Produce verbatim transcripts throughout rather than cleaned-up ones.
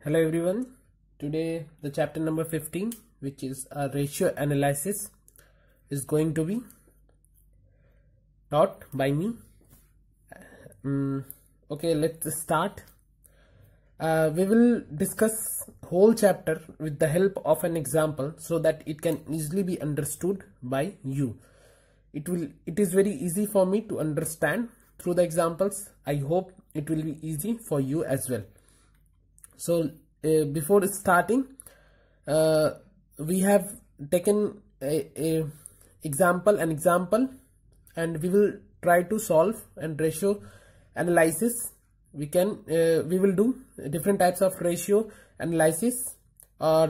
Hello everyone. Today the chapter number fifteen, which is a ratio analysis, is going to be taught by me. Um, okay, let's start. Uh, we will discuss whole chapter with the help of an example so that it can easily be understood by you. It will. It is very easy for me to understand through the examples. I hope it will be easy for you as well. So uh, before starting, uh, we have taken a, a example, an example, and we will try to solve and ratio analysis. We can uh, we will do different types of ratio analysis, or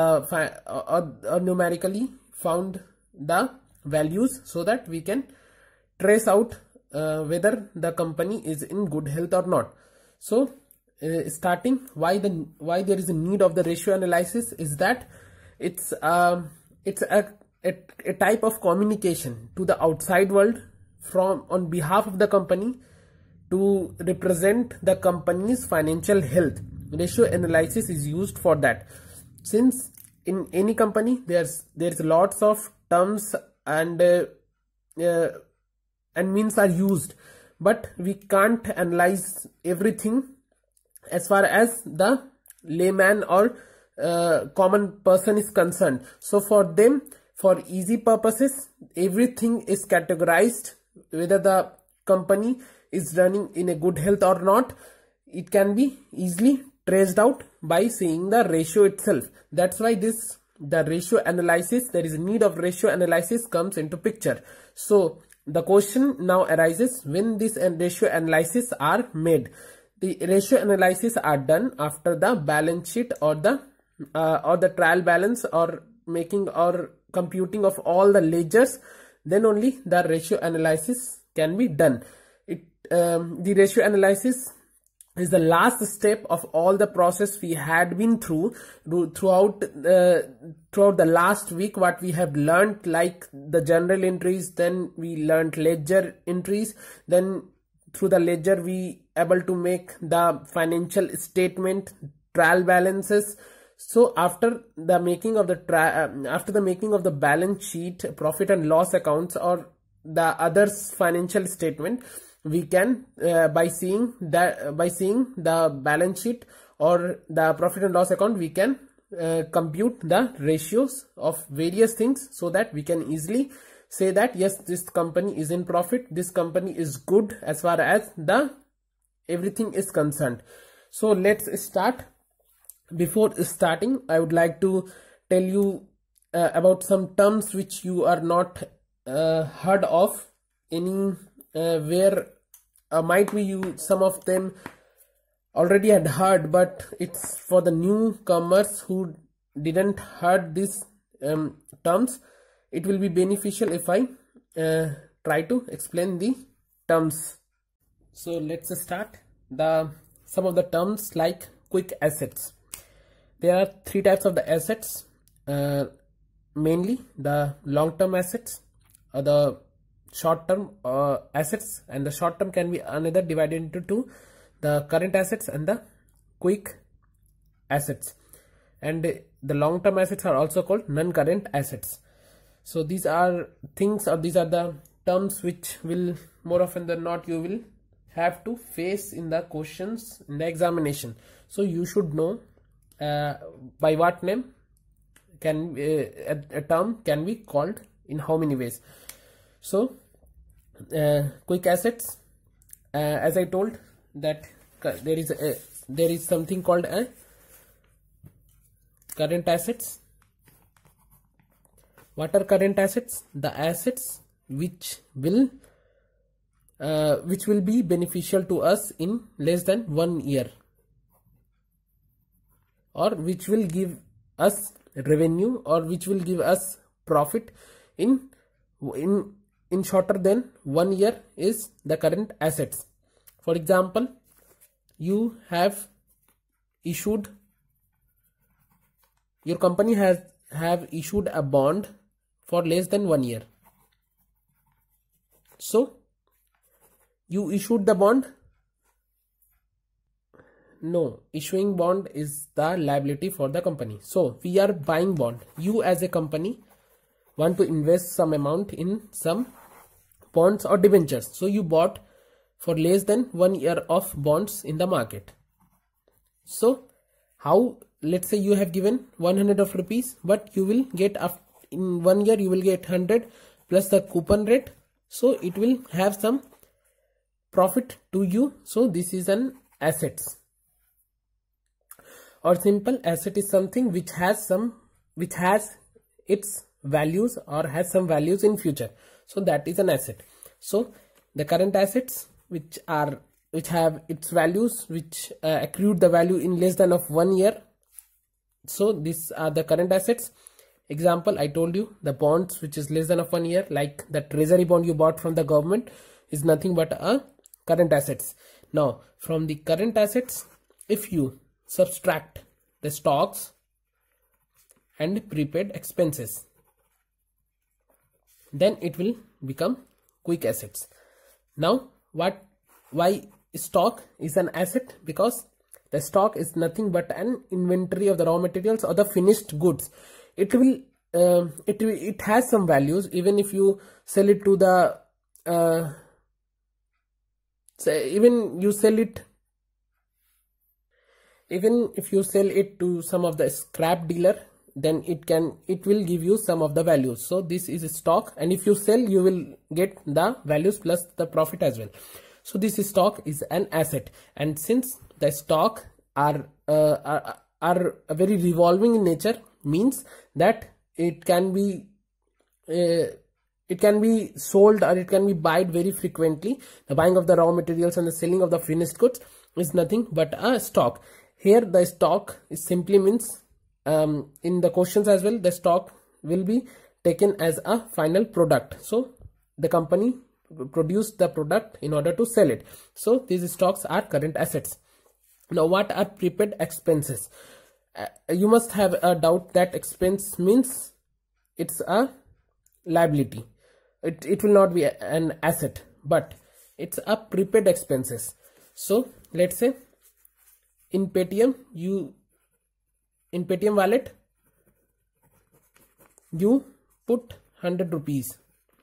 the or, or numerically found the values so that we can trace out uh, whether the company is in good health or not. So Uh, starting, why the why there is a need of the ratio analysis is that it's um it's a, a a type of communication to the outside world from on behalf of the company to represent the company's financial health. Ratio analysis is used for that. Since in any company there's there's lots of terms and uh, uh, and means are used, but we can't analyze everything as far as the layman or uh, common person is concerned. So for them, for easy purposes, everything is categorized, whether the company is running in a good health or not. It can be easily traced out by seeing the ratio itself. That's why this the ratio analysis, there is a need of ratio analysis comes into picture. So the question now arises, when this ratio analysis are made. The ratio analysis are done after the balance sheet or the uh, or the trial balance or making or computing of all the ledgers. Then only the ratio analysis can be done. It um, the ratio analysis is the last step of all the process we had been through throughout uh, throughout the last week. What we have learned, like the journal entries, then we learned ledger entries, then through the ledger we able to make the financial statement, trial balances. So after the making of the tri uh, after the making of the balance sheet, profit and loss accounts, or the others financial statement, we can uh, by seeing that uh, by seeing the balance sheet or the profit and loss account, we can uh, compute the ratios of various things so that we can easily say that yes, this company is in profit, this company is good as far as the everything is concerned. So let's start. Before starting, I would like to tell you uh, about some terms which you are not uh, heard of any uh, where uh, might be you some of them already had heard, but it's for the newcomers who didn't heard these um, terms. It will be beneficial if I uh, try to explain the terms. So let's start. The some of the terms like quick assets. There are three types of the assets, uh, mainly the long-term assets, or the short-term uh, assets, and the short-term can be another divided into two: the current assets and the quick assets. And the long-term assets are also called non-current assets. So these are things, or these are the terms which will more often than not you will have to face in the questions in the examination. So you should know uh, by what name can uh, a, a term can be called in how many ways. So uh, quick assets, uh, as I told that there is a, there is something called a current assets. What are current assets? The assets which will uh, which will be beneficial to us in less than one year, or which will give us revenue, or which will give us profit in in in shorter than one year is the current assets. For example, you have issued your company has have issued a bond for less than one year. So you issued the bond No, issuing bond is the liability for the company. So we are buying bond. You as a company want to invest some amount in some bonds or debentures. So you bought for less than one year of bonds in the market. So how, let's say you have given one hundred of rupees, but you will get in one year you will get one hundred plus the coupon rate. So it will have some profit to you. So this is an assets. Or simple asset is something which has some which has its values or has some values in future. So that is an asset. So the current assets which are which have its values which uh, accrued the value in less than of one year. So these are the current assets. Example, I told you the bonds which is less than of one year, like the treasury bond you bought from the government, is nothing but a current assets. Now from the current assets, if you subtract the stocks and prepaid expenses, then it will become quick assets. Now what why stock is an asset? Because the stock is nothing but an inventory of the raw materials or the finished goods. It will uh, it will, it has some values. Even if you sell it to the uh, say even you sell it even if you sell it to some of the scrap dealer, then it can it will give you some of the values. So this is a stock, and if you sell you will get the values plus the profit as well. So this stock is an asset, and since the stock are uh, are, are very revolving in nature, means that it can be uh, it can be sold or it can be bought very frequently. The buying of the raw materials and the selling of the finished goods is nothing but a stock. Here the stock is simply means um, in the questions as well, the stock will be taken as a final product. So the company produced the product in order to sell it. So these stocks are current assets. Now what are prepaid expenses? Uh, you must have a doubt that expense means it's a liability. It, it will not be a, an asset, but it's a prepaid expenses. So let's say in Paytm, you in Paytm wallet you put one hundred rupees.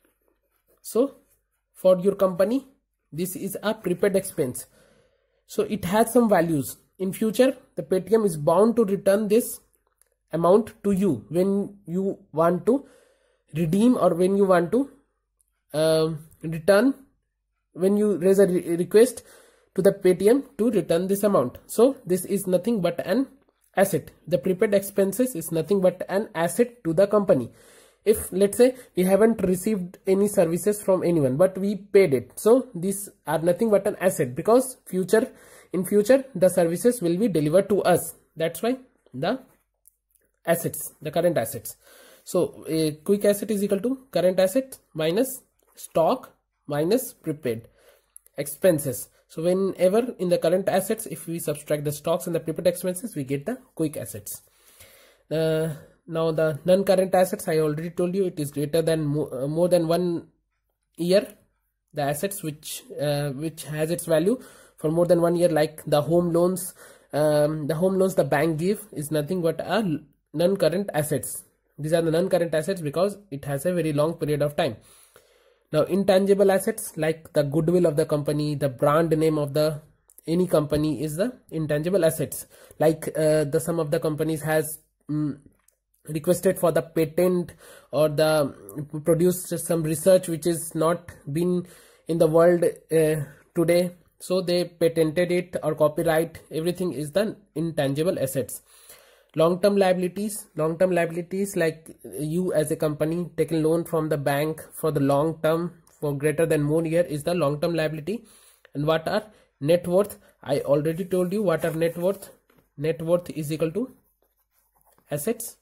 So for your company this is a prepaid expense. So it has some values. In future the Paytm is bound to return this amount to you when you want to redeem or when you want to uh, return, when you raise a re request to the Paytm to return this amount. So this is nothing but an asset. The prepaid expenses is nothing but an asset to the company. If let's say we haven't received any services from anyone but we paid it, so these are nothing but an asset, because future in future the services will be delivered to us. That's why the assets, the current assets. So a quick asset is equal to current asset minus stock minus prepaid expenses. So whenever in the current assets, if we subtract the stocks and the prepaid expenses, we get the quick assets. Uh, now the non-current assets, I already told you, it is greater than mo uh, more than one year. The assets which uh, which has its value for more than one year, like the home loans, um, the home loans the bank give is nothing but a non-current assets. These are the non-current assets because it has a very long period of time. Now intangible assets like the goodwill of the company, the brand name of the any company is the intangible assets. Like uh, the some of the companies has um, requested for the patent or the produced some research which is not been in the world uh, today, so they patented it or copyright. Everything is the intangible assets. Long-term liabilities, long-term liabilities like you as a company taking loan from the bank for the long term for greater than one year is the long-term liability. And what are net worth? I already told you what are net worth. Net worth is equal to assets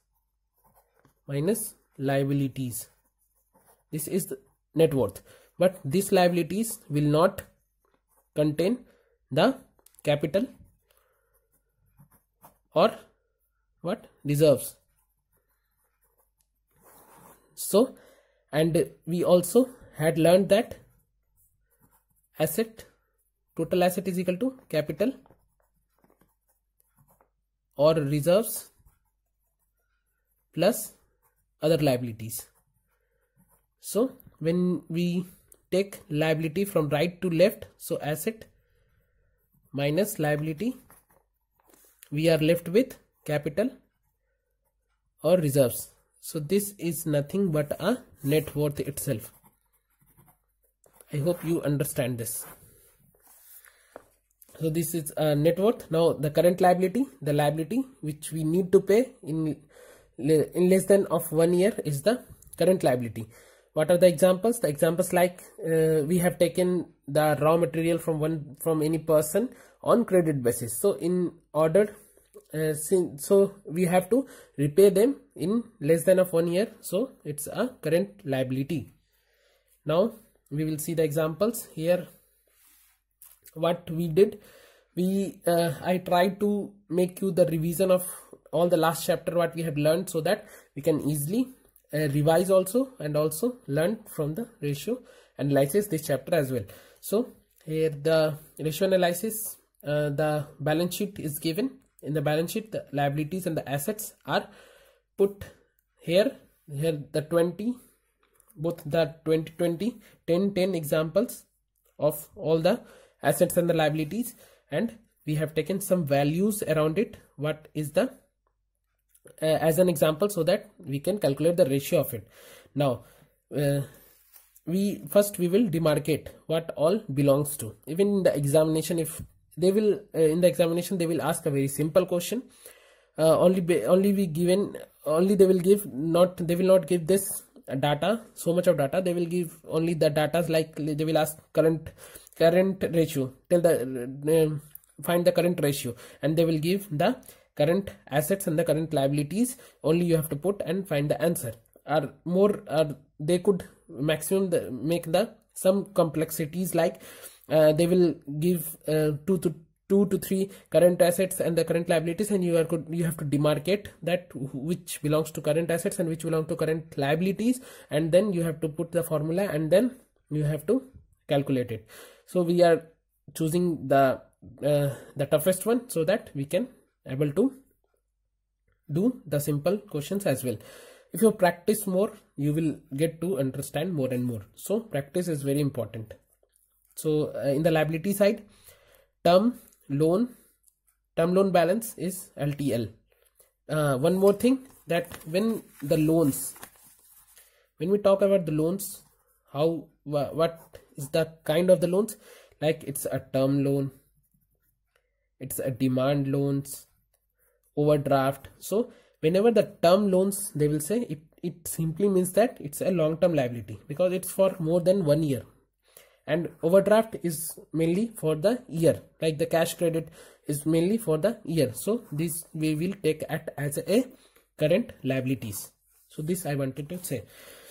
minus liabilities. This is the net worth, but these liabilities will not contain the capital or what reserves. So, and we also had learned that asset, total asset is equal to capital or reserves plus other liabilities. So when we take liability from right to left, so asset minus liability, we are left with capital or reserves. So this is nothing but a net worth itself. I hope you understand this. So this is a net worth. Now the current liability, the liability which we need to pay in in less than of one year is the current liability. What are the examples? The examples like uh, we have taken the raw material from one from any person on credit basis. So in order, uh, so we have to repay them in less than of one year. So it's a current liability. Now we will see the examples here. What we did, we uh, I tried to make you the revision of all the last chapter what we have learned, so that we can easily uh, revise also and also learn from the ratio analysis this chapter as well. So here the ratio analysis, uh, the balance sheet is given. In the balance sheet, the liabilities and the assets are put here. Here the twenty, both the twenty twenty, ten ten examples of all the assets and the liabilities, and we have taken some values around it. What is the uh, as an example, so that we can calculate the ratio of it. Now uh, we first we will demarcate what all belongs to. Even in the examination, if they will uh, in the examination they will ask a very simple question. Uh, only be, only we given only they will give not they will not give this data, so much of data. They will give only the data, like they will ask current current ratio, tell the uh, find the current ratio, and they will give the current assets and the current liabilities. Only you have to put and find the answer. Or more, or they could maximum the, make the some complexities, like uh, they will give uh, two to two to three current assets and the current liabilities, and you are could you have to demarcate that which belongs to current assets and which belong to current liabilities, and then you have to put the formula and then you have to calculate it. So we are choosing the uh, the toughest one, so that we can able to do the simple questions as well. If you practice more, you will get to understand more and more. So practice is very important. So uh, in the liability side, term loan term loan balance is L T L. Uh, one more thing, that when the loans when we talk about the loans, how wh what is the kind of the loans, like it's a term loan, it's a demand loans, overdraft. So whenever the term loans, they will say it, it simply means that it's a long-term liability because it's for more than one year, and overdraft is mainly for the year, like the cash credit is mainly for the year. So this we will take at as a current liabilities. So this I wanted to say.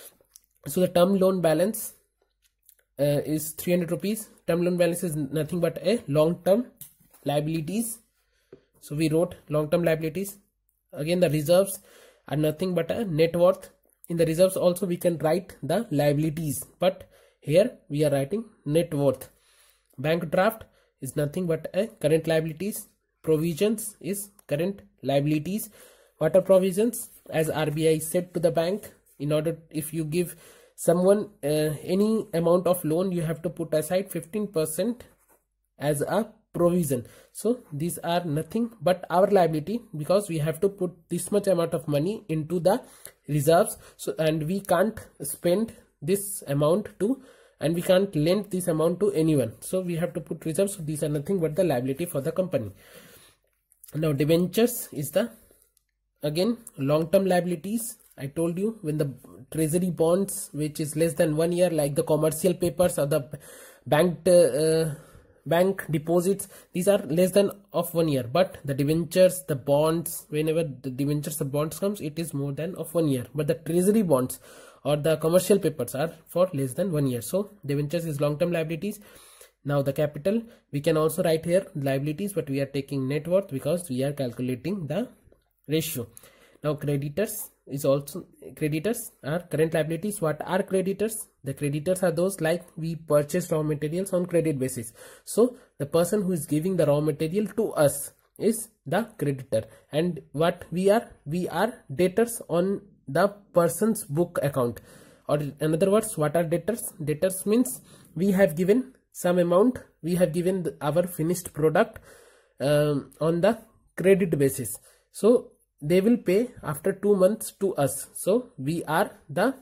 So the term loan balance uh, is three hundred rupees. Term loan balance is nothing but a long-term liabilities. So we wrote long-term liabilities. Again, the reserves are nothing but a net worth. In the reserves also we can write the liabilities, but here we are writing net worth. Bank draft is nothing but a current liabilities. Provisions is current liabilities. What are provisions? As R B I said to the bank, in order, if you give someone uh, any amount of loan, you have to put aside fifteen percent as a provision. So these are nothing but our liability, because we have to put this much amount of money into the reserves. So and we can't spend this amount to, and we can't lend this amount to anyone. So we have to put reserves. So these are nothing but the liability for the company. Now debentures is the again long-term liabilities. I told you, when the treasury bonds which is less than one year, like the commercial papers or the bank uh, bank deposits, these are less than of one year. But the debentures, the bonds, whenever the debentures, the bonds comes, it is more than of one year. But the treasury bonds or the commercial papers are for less than one year. So debentures is long-term liabilities. Now the capital, we can also write here liabilities, but we are taking net worth because we are calculating the ratio. Now creditors is also, creditors are current liabilities. What are creditors? The creditors are those like we purchase raw materials on credit basis. So the person who is giving the raw material to us, is the creditor, and what we are, we are debtors on the person's book account. Or in other words, what are debtors? Debtors means we have given some amount, we have given the, our finished product um, on the credit basis, so they will pay after two months to us. So we are the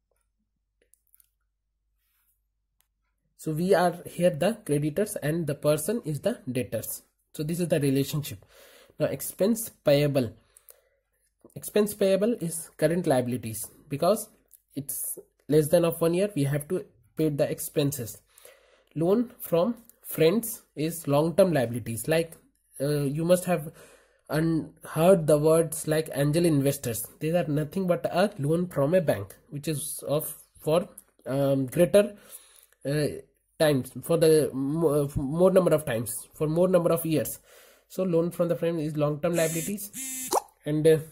so we are here the creditors and the person is the debtors. So this is the relationship. Now expense payable. Expense payable is current liabilities, because it's less than of one year, we have to pay the expenses. Loan from friends is long-term liabilities. Like uh, you must have un heard the words like angel investors. These are nothing but a loan from a bank, which is of for um, greater uh, times, for the more, more number of times, for more number of years. So loan from the friend is long-term liabilities. And uh,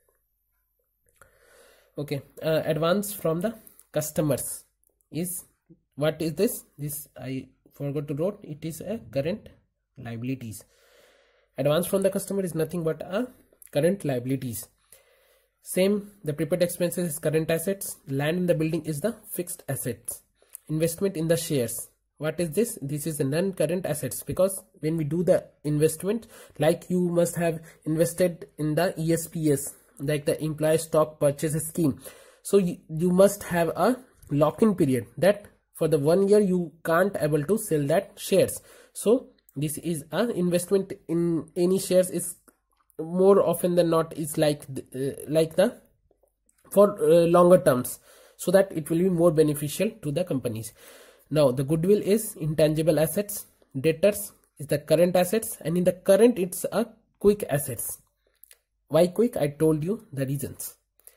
okay, uh, advance from the customers is, what is this? This I forgot to wrote. It is a current liabilities. Advance from the customer is nothing but a current liabilities. Same, the prepaid expenses is current assets. Land in the building is the fixed assets. Investment in the shares, what is this? This is a non-current assets, because when we do the investment, like you must have invested in the E S P S, like the employee stock purchase scheme. So you, you must have a lock-in period, that for the one year you can't able to sell that shares. So this is an investment in any shares is more often than not is like the, uh, like the for uh, longer terms, so that it will be more beneficial to the companies. Now the goodwill is intangible assets. Debtors is the current assets, and in the current it's a quick assets. Why quick? I told you the reasons.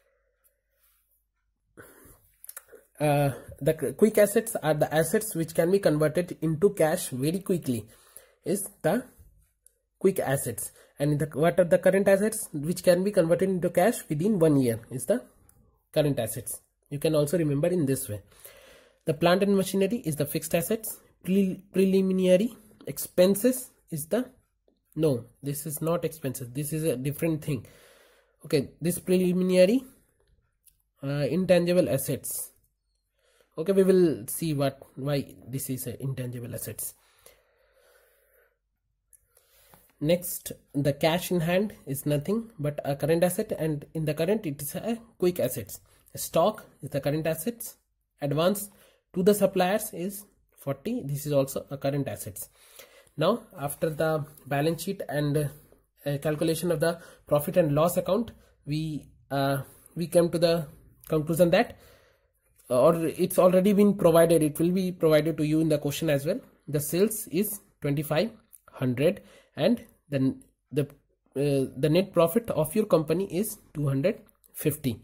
Uh, the quick assets are the assets which can be converted into cash very quickly, is the quick assets. And the, what are the current assets which can be converted into cash within one year, is the current assets. You can also remember in this way. The plant and machinery is the fixed assets. Pre preliminary expenses is the, no, this is not expenses, this is a different thing. Okay, this preliminary uh, intangible assets. Okay, we will see what why this is a intangible assets. Next, the cash in hand is nothing but a current asset, and in the current it is a quick assets. Stock is the current assets. Advance to the suppliers is forty. This is also a current assets. Now after the balance sheet and uh, calculation of the profit and loss account, we uh, we come to the conclusion that, or it's already been provided, it will be provided to you in the question as well. The sales is twenty-five hundred, and then the uh, the net profit of your company is two hundred fifty.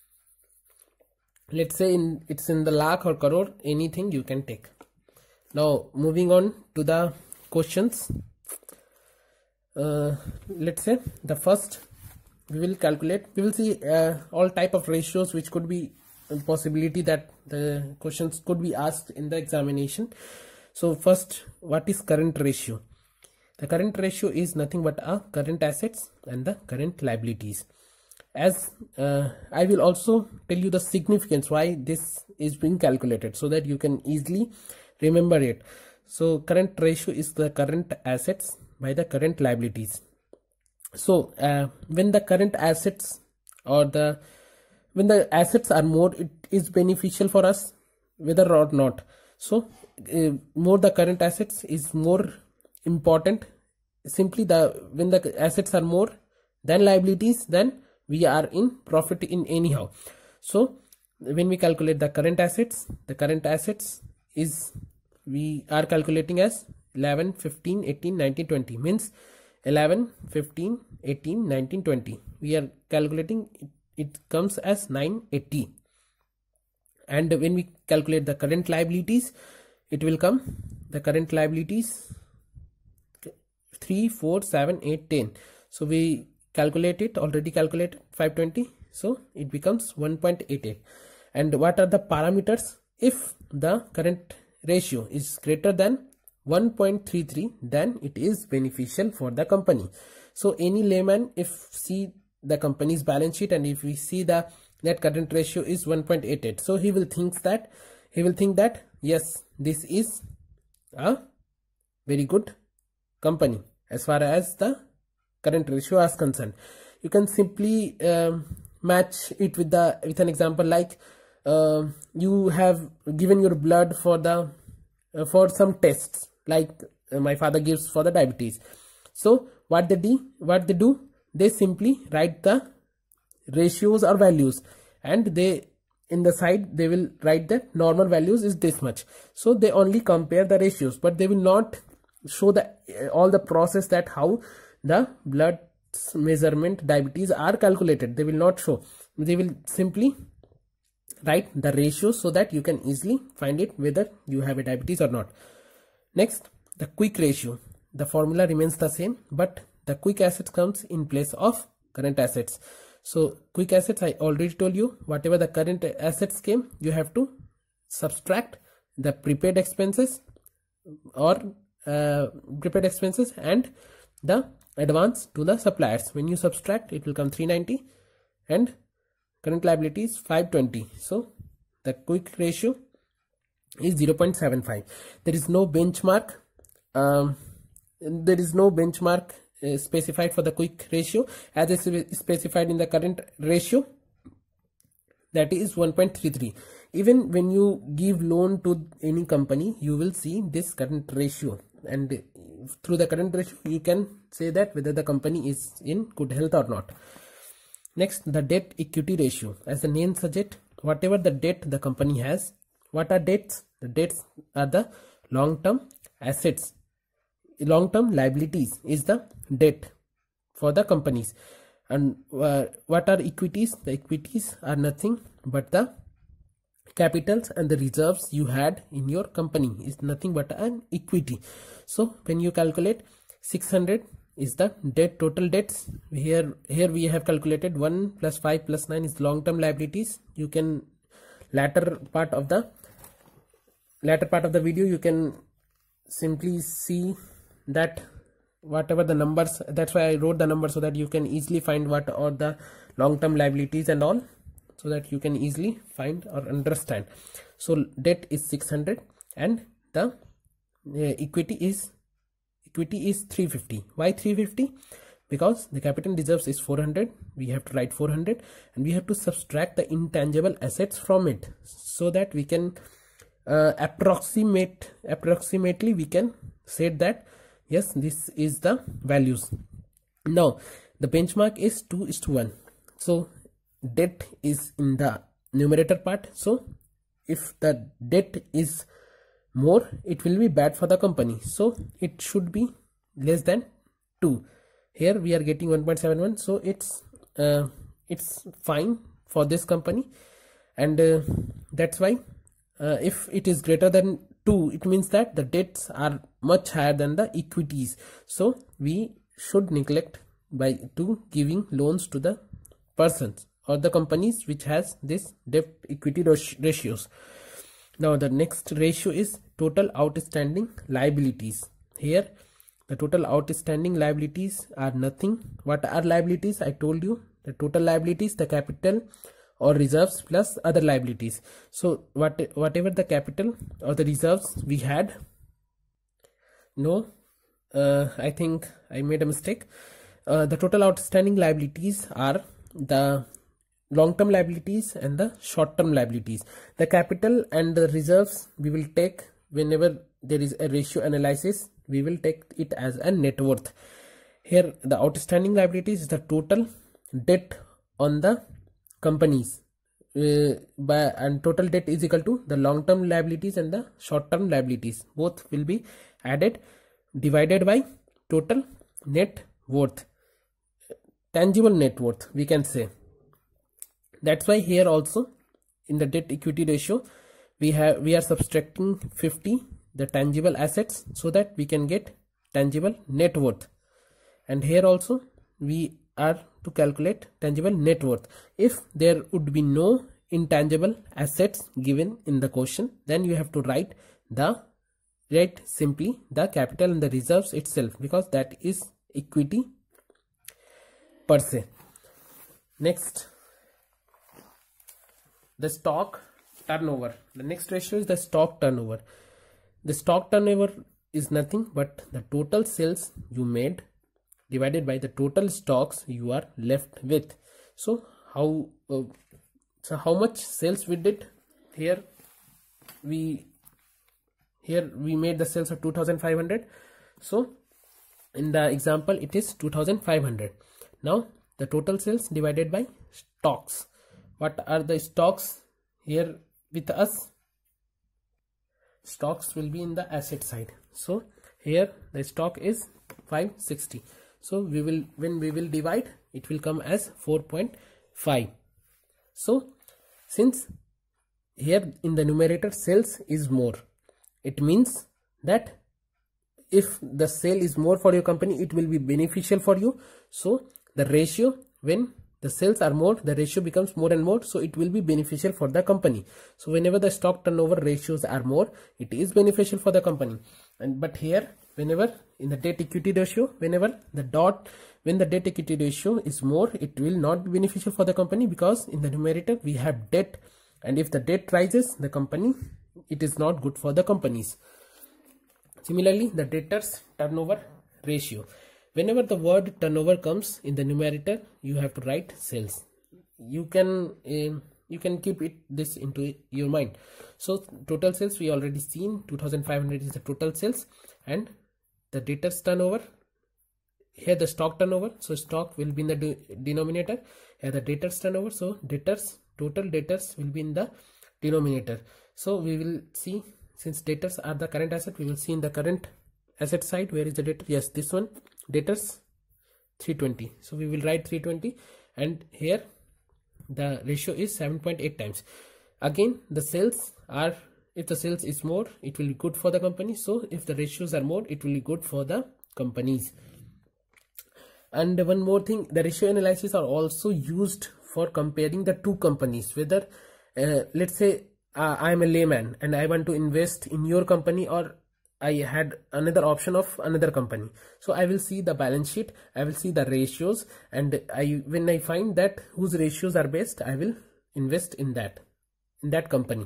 Let's say in it's in the lakh or crore, anything you can take. Now moving on to the questions. Uh, let's say the first we will calculate, we will see uh, all type of ratios which could be a possibility that the questions could be asked in the examination. So first, what is current ratio? The current ratio is nothing but a current assets and the current liabilities. As uh, I will also tell you the significance why this is being calculated, so that you can easily remember it. So current ratio is the current assets by the current liabilities. So uh, when the current assets or the when the assets are more, it is beneficial for us whether or not. So uh, more the current assets is more important. Simply the when the assets are more than liabilities, then we are in profit in anyhow. So when we calculate the current assets, the current assets is, we are calculating as eleven, fifteen, eighteen, nineteen, twenty, means eleven, fifteen, eighteen, nineteen, twenty. We are calculating it, it comes as nine eighty. And when we calculate the current liabilities, it will come the current liabilities three, four, seven, eight, ten. So we calculate it, already calculated five twenty, so it becomes one point eight eight. And what are the parameters? If the current ratio is greater than one point three three, then it is beneficial for the company. So any layman, if see the company's balance sheet and if we see the net current ratio is one point eight eight, so he will think that he will think that yes, this is a very good company as far as the current ratio is concerned. You can simply um, match it with the with an example like uh, you have given your blood for the uh, for some tests, like uh, my father gives for the diabetes. So what they do what they do they simply write the ratios or values, and they in the side they will write that normal values is this much. So they only compare the ratios, but they will not show the uh, all the process that how the blood measurement diabetes are calculated. They will not show. They will simply write the ratios so that you can easily find it whether you have a diabetes or not. Next, the quick ratio. The formula remains the same, but the quick assets comes in place of current assets. So quick assets, I already told you, whatever the current assets came, you have to subtract the prepaid expenses or uh, prepaid expenses and the advance to the suppliers. When you subtract, it will come three ninety and current liabilities five twenty. So the quick ratio is zero point seven five. There is no benchmark. Um, there is no benchmark uh, specified for the quick ratio as is specified in the current ratio, that is one point three three. Even when you give loan to any company, you will see this current ratio, and through the current ratio you can say that whether the company is in good health or not. Next, the debt equity ratio. As the name suggests, whatever the debt the company has. What are debts? The debts are the long-term assets. Long-term liabilities is the debt for the companies. And uh, what are equities? The equities are nothing but the capitals and the reserves you had in your company is nothing but an equity. So when you calculate six hundred is the debt, total debts. Here here we have calculated one plus five plus nine is long-term liabilities. You can latter part of the latter part of the video you can simply see that whatever the numbers, that's why I wrote the numbers so that you can easily find what are the long-term liabilities and all, so that you can easily find or understand. So debt is six hundred and the uh, equity is equity is three fifty. Why three fifty? Because the capital reserves is four hundred. We have to write four hundred and we have to subtract the intangible assets from it, so that we can uh, approximate approximately we can say that yes, this is the values. Now the benchmark is two is to one. So debt is in the numerator part. So if the debt is more, it will be bad for the company. So it should be less than two. Here we are getting one point seven one. So it's uh, it's fine for this company, and uh, that's why uh, if it is greater than two, it means that the debts are much higher than the equities. So we should neglect by to giving loans to the persons or the companies which has this debt equity ratios. Now the next ratio is total outstanding liabilities. Here the total outstanding liabilities are nothing. What are liabilities? I told you the total liabilities, the capital or reserves plus other liabilities. So what whatever the capital or the reserves we had, no uh, I think I made a mistake. Uh, the total outstanding liabilities are the long-term liabilities and the short-term liabilities. The capital and the reserves we will take whenever there is a ratio analysis, we will take it as a net worth. Here the outstanding liabilities is the total debt on the companies, uh, by, and total debt is equal to the long-term liabilities and the short-term liabilities. Both will be added, divided by total net worth, tangible net worth we can say. That's why here also in the debt equity ratio we have we are subtracting fifty the tangible assets, so that we can get tangible net worth. And here also we are to calculate tangible net worth. If there would be no intangible assets given in the question, then you have to write the write simply the capital and the reserves itself, because that is equity per se. Next, the stock turnover. The next ratio is the stock turnover. The stock turnover is nothing but the total sales you made divided by the total stocks you are left with. So how uh, so how much sales we did here? We here we made the sales of two thousand five hundred. So in the example it is two thousand five hundred. Now the total sales divided by stocks. What are the stocks here with us? Stocks will be in the asset side. So here the stock is five sixty. So we will, when we will divide, it will come as four point five. So since here in the numerator sales is more, it means that if the sale is more for your company, it will be beneficial for you. So the ratio, when the sales are more, the ratio becomes more and more, so it will be beneficial for the company. So whenever the stock turnover ratios are more, it is beneficial for the company. And but here, whenever in the debt equity ratio, whenever the dot when the debt equity ratio is more, it will not be beneficial for the company, because in the numerator we have debt, and if the debt rises, the company, it is not good for the companies. Similarly, the debtors turnover ratio. Whenever the word turnover comes in the numerator, you have to write sales. You can uh, you can keep it this into your mind. So total sales we already seen, two thousand five hundred is the total sales, and the debtors turnover, here the stock turnover, so stock will be in the de denominator, here the debtors turnover, so debtors, total debtors will be in the denominator. So we will see, since debtors are the current asset, we will see in the current asset side, where is the debtor? Yes, this one, debtors three twenty. So we will write three twenty, and here the ratio is seven point eight times. Again, the sales are, if the sales is more, it will be good for the company. So if the ratios are more, it will be good for the companies. And one more thing, the ratio analysis are also used for comparing the two companies, whether uh, let's say uh, I am a layman and I want to invest in your company, or I had another option of another company. So I will see the balance sheet, I will see the ratios, and I when I find that whose ratios are best, I will invest in that in that company.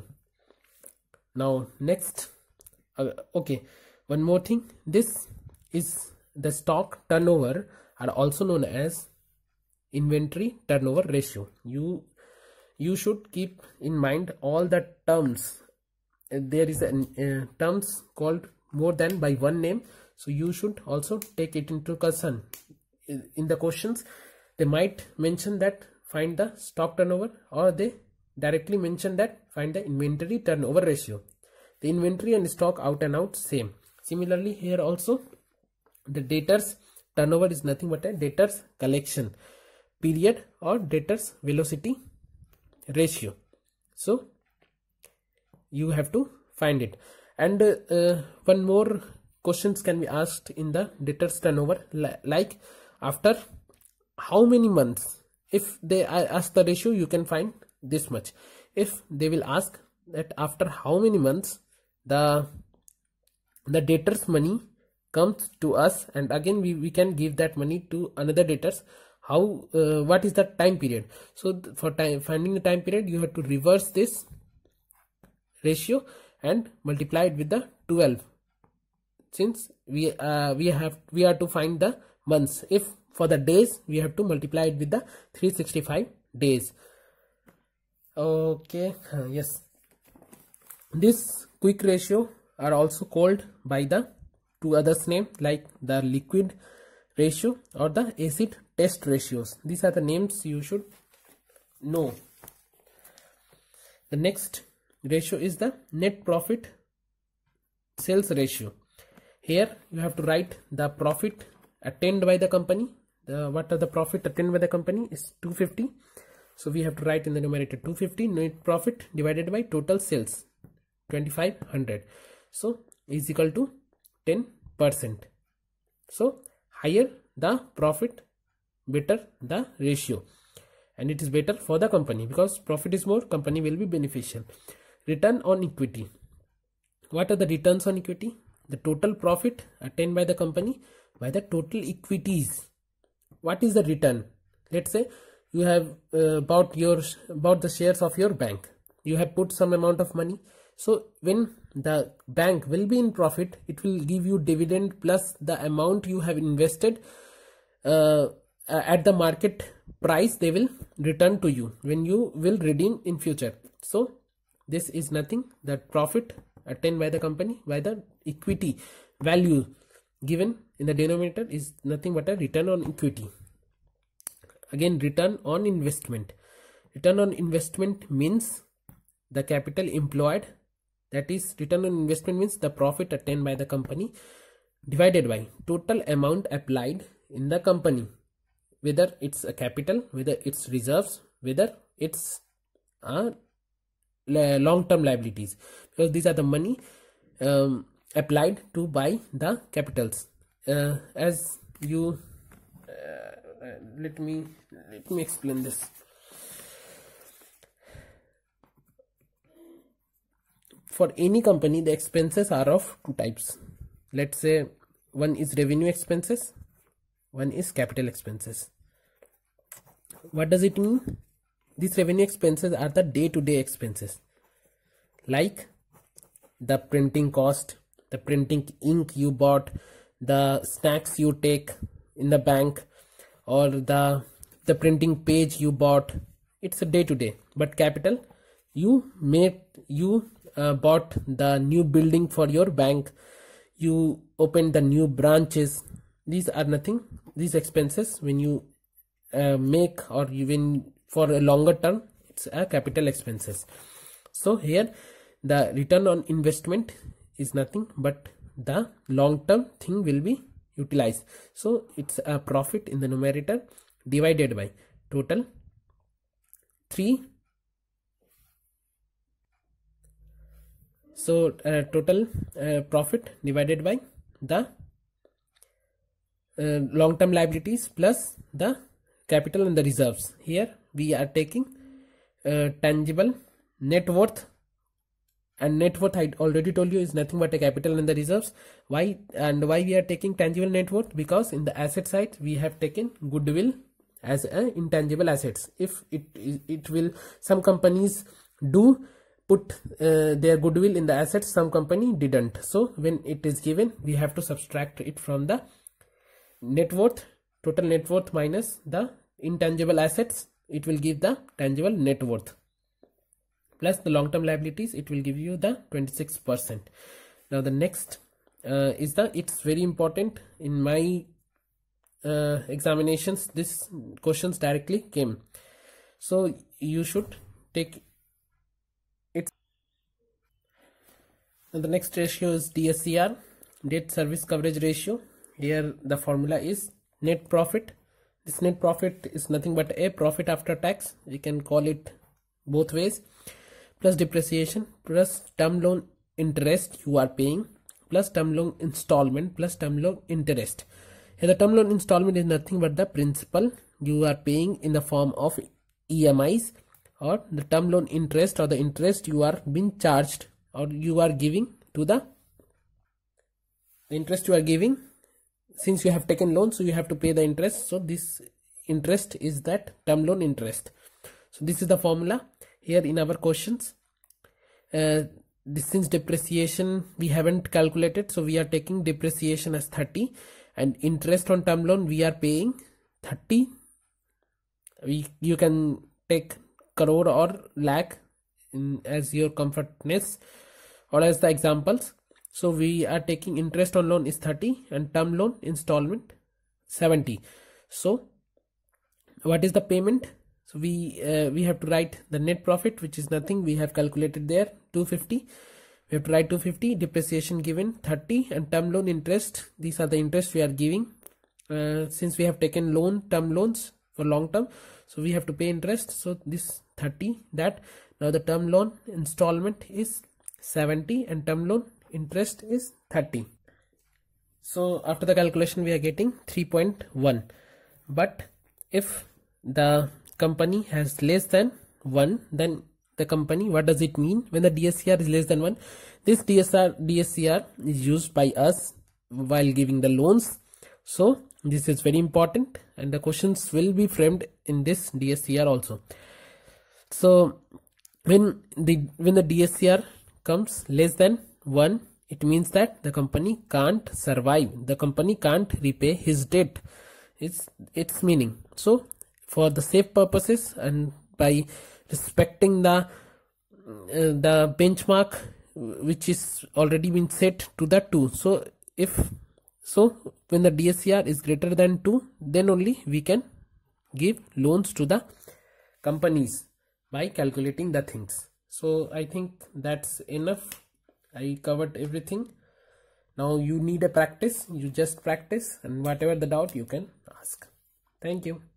Now next, uh, okay, one more thing, this is the stock turnover are also known as inventory turnover ratio. You you should keep in mind all the terms. There is a uh, terms called more than by one name, so you should also take it into concern. In the questions, they might mention that find the stock turnover, or they directly mention that find the inventory turnover ratio. The inventory and stock out and out same. Similarly here also, the debtors turnover is nothing but a debtors collection period or debtors velocity ratio. So you have to find it. And uh, one more questions can be asked in the debtors turnover, like after how many months. If they ask the ratio, you can find this much. If they will ask that after how many months the the debtors money comes to us, and again we, we can give that money to another debtors, how uh, what is the time period. So for time finding the time period, you have to reverse this ratio and multiply it with the twelve, since we uh, we have we are to find the months. If for the days, we have to multiply it with the three hundred sixty-five days. Okay, uh, yes, this quick ratio are also called by the two others name, like the liquid ratio or the acid test ratios. These are the names you should know. The next ratio is the net profit sales ratio. Here you have to write the profit attained by the company. The what are the profit attained by the company is two hundred fifty. So we have to write in the numerator two hundred fifty net profit divided by total sales twenty-five hundred. So is equal to ten percent. So higher the profit, better the ratio, and it is better for the company because profit is more, company will be beneficial. Return on equity. What are the returns on equity? the total profit attained by the company by the total equities. What is the return? Let's say you have uh, bought your bought the shares of your bank. You have put some amount of money. So when the bank will be in profit, it will give you dividend plus the amount you have invested uh, at the market price. They will return to you when you will redeem in future. So this is nothing, that profit attained by the company by the equity value given in the denominator is nothing but a return on equity. Again, return on investment. Return on investment means the capital employed, that is return on investment means the profit attained by the company divided by total amount applied in the company, whether it's a capital, whether it's reserves, whether it's uh, long-term liabilities, because these are the money um, applied to buy the capitals. Uh, as you uh, let me let me explain this. For any company, the expenses are of two types. Let's say one is revenue expenses, one is capital expenses. What does it mean? These revenue expenses are the day-to-day expenses, like the printing cost, the printing ink you bought, the snacks you take in the bank, or the the printing page you bought. It's a day-to-day. But capital, you made you uh, bought the new building for your bank, you opened the new branches. These are nothing. These expenses, when you uh, make or even for a longer term, it's a capital expenses. So here the return on investment is nothing but the long term thing will be utilized. So it's a profit in the numerator divided by total three. So uh, total uh, profit divided by the uh, long term liabilities plus the capital and the reserves. Here we are taking uh, tangible net worth, and net worth I already told you is nothing but a capital and the reserves. Why and why we are taking tangible net worth? Because in the asset side we have taken goodwill as an intangible assets. If it it will, some companies do put uh, their goodwill in the assets, some company didn't. So when it is given, we have to subtract it from the net worth, total net worth minus the intangible assets. It will give the tangible net worth plus the long-term liabilities. It will give you the twenty-six percent. Now the next uh, is the, it's very important in my uh, examinations, this questions directly came, so you should take it. And the next ratio is D S C R, debt service coverage ratio. Here the formula is net profit. This net profit is nothing but a profit after tax, we can call it both ways, plus depreciation plus term loan interest you are paying, plus term loan installment plus term loan interest. Here the term loan installment is nothing but the principal you are paying in the form of E M Is, or the term loan interest or the interest you are being charged or you are giving to the, the interest you are giving. Since you have taken loan, so you have to pay the interest. So this interest is that term loan interest. So this is the formula here in our questions. Uh, this, since depreciation we haven't calculated, so we are taking depreciation as thirty, and interest on term loan we are paying thirty. We, you can take crore or lakh in, as your comfortness or as the examples. So we are taking interest on loan is thirty and term loan installment seventy. So what is the payment? So we uh, we have to write the net profit, which is nothing, we have calculated there two hundred fifty. We have to write two hundred fifty, depreciation given thirty, and term loan interest, these are the interest we are giving. Uh, since we have taken loan, term loans for long term, so we have to pay interest. So this thirty, that now the term loan installment is seventy and term loan interest is thirty. So after the calculation we are getting three point one. But if the company has less than one, then the company. What does it mean when the D S C R is less than one? This D S R D S C R is used by us while giving the loans. So this is very important, and the questions will be framed in this D S C R also. So when the when the D S C R comes less than one, it means that the company can't survive, the company can't repay his debt. It's its meaning. So for the safe purposes and by respecting the uh, the benchmark which is already been set to the two, so if so when the D S C R is greater than two, then only we can give loans to the companies by calculating the things. So I think that's enough. I covered everything. Now you need a practice. You just practice, and whatever the doubt you can ask. Thank you.